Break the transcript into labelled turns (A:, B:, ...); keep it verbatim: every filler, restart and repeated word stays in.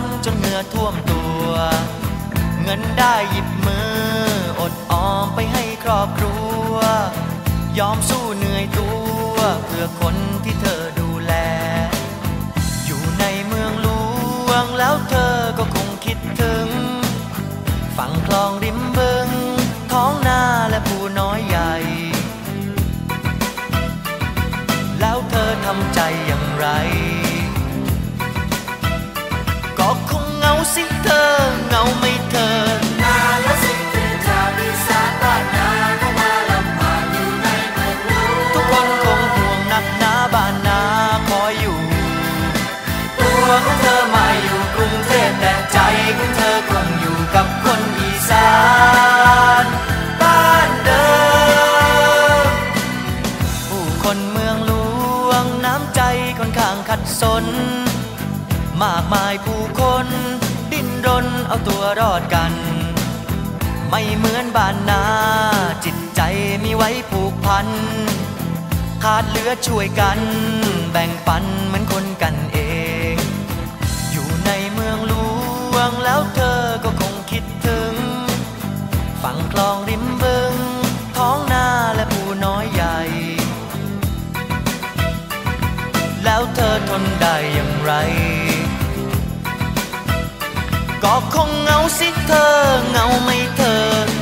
A: จนเหงื่อท่วมตัวเงินได้หยิบมืออดออมไปให้ครอบครัวยอมสู้เหนื่อยตัวเพื่อคนที่เธอดูแลอยู่ในเมืองหลวงแล้วเธอก็คงคิดถึงฝั่งคลองริมบึงท้องนาและภูน้อยใหญ่แล้วเธอทำใจอย่างไรก็คงเหงาสิเธอเหงาไม่เธอนานแล้วสิที่ชาวอีสานบ้านนาเข้ามาลำบากอยู่ในเมืองหลวงทุกคนคงห่วงหนักหนาบ้านนาคอยอยู่ตัวของเธอมาอยู่กรุงเทพแต่ใจของเธอคงอยู่กับคนอีสานบ้านเดิมผู้คนเมืองหลวงน้ำใจค่อนข้างขัดสนมากมายผู้คนดิ้นรนเอาตัวรอดกันไม่เหมือนบ้านนาจิตใจมีไว้ผูกพันขาดเหลือช่วยกันแบ่งปันเหมือนคนกันเองอยู่ในเมืองหลวงแล้วเธอก็คงคิดถึงฝั่งคลองริมบึงท้องนาและภูน้อยใหญ่แล้วเธอทนได้อย่างไรก็คงเหงาสิเธอเหงาไม่เธอ